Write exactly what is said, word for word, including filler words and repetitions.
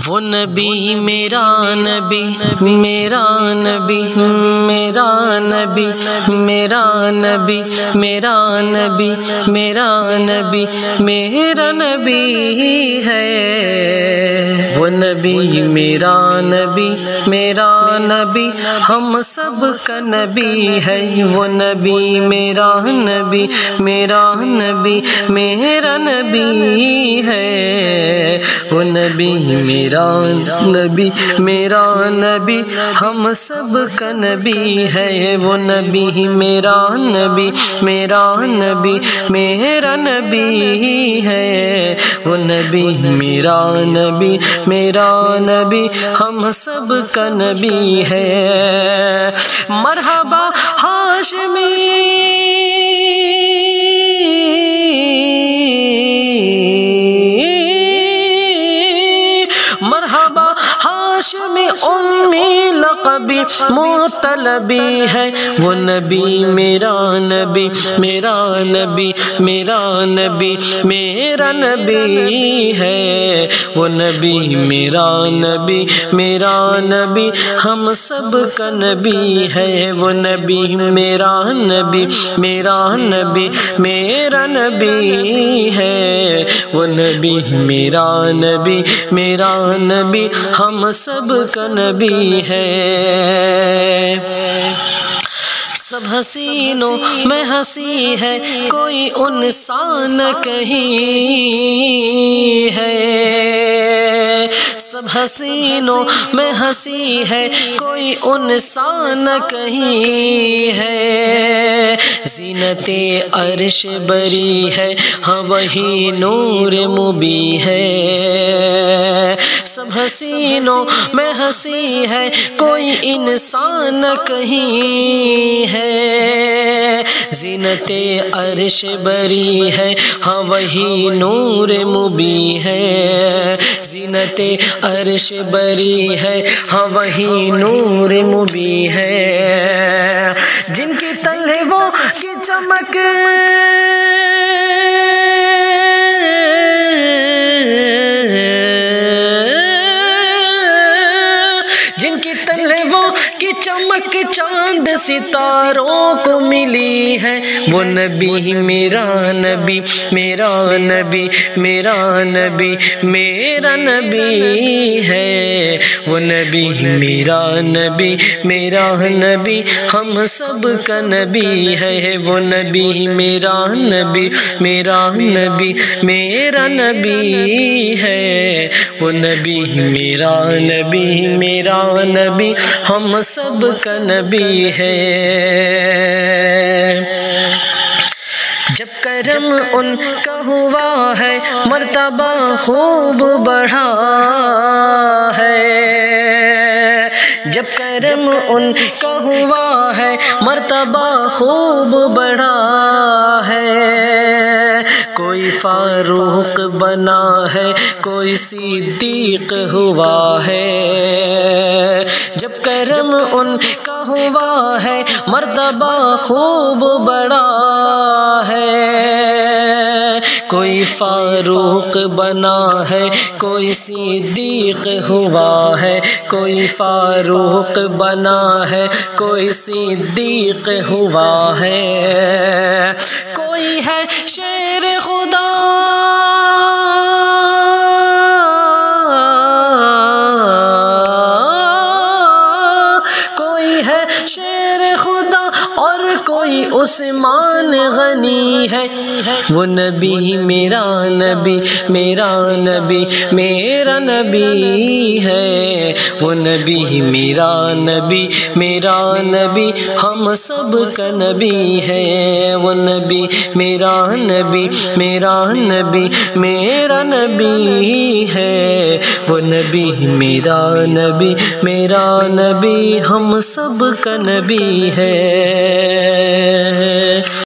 وہ نبی میرا نبی میرا نبی میرا نبی میرا نبی میرا نبی میرا نبی میرا نبی ہے وہ نبی میرا نبی میرا نبی ہم سب کا نبی ہے وہ نبی میرا نبی میرا نبی میرا نبی ہے وہ نبی میرا نبی میرا نبی ہم سب کا نبی ہے وہ نبی میرا نبی میرا نبی میرا نبی ہے وہ نبی میرا نبی میرا نبی ہم سب کا نبی ہے مرحبا ہاشمی مرحبا ہاشمی امی لقبی مطلبی ہے وہ نبی میرا نبی میرا نبی میرا نبی میرا نبی ہے وہ نبی میرا نبی میرا نبی ہم سب کا نبی ہے وہ نبی میرا نبی میرا نبی میرا نبی ہے وہ نبی میرا نبی میرا نبی ہم سب کا نبی ہے سب حسینوں میں ہنسی ہے کوئی انسان کہیں ہے سب حسینوں میں ہنسی ہے کوئی انسان کہیں ہے زینت عرش بری ہے ہاں وہی نور مبی ہے سب حسینوں میں ہنسی ہے کوئی انسان کہیں ہے زینت عرش بری ہے ہاں وہی نور مبی ہے زینت عرش بری ہے ہاں وہی نور مبی ہے جن کی طلبوں کی چمک جن کی طلبوں کی چمک چاند ستاروں کو ملی ہے وہ نبی میرا نبی میرا نبی میرا نبی میرا نبی ہے وہ نبی میرا نبی میرا نبی ہم سب کا نبی ہے وہ نبی میرا نبی میرا نبی میرا نبی ہے وہ نبی میرا نبی میرا نبی ہم سب کا نبی ہے جب کرم ان کا ہوا ہے مرتبہ خوب بڑھا ہے جب کرم ان کا ہوا ہے مرتبہ خوب بڑھا ہے کوئی فاروق بنا ہے کوئی صدیق ہوا ہے جب کرم ان کا ہوا ہے مرتبہ خوب بڑا ہے کوئی فاروق بنا ہے کوئی صدیق ہوا ہے کوئی فاروق بنا ہے کوئی صدیق ہوا ہے کوئی ہے شیر خدا کوئی ہے شیر خدا اور کوئی عثمان غنی ہے وہ نبی میرا نبی میرا نبی میرا نبی ہے وہ نبی میرا نبی میرا نبی ہم سب کا نبی ہے وہ نبی میرا نبی میرا نبی میرا نبی ہے وہ نبی میرا نبی میرا نبی ہم سب کا نبی ہے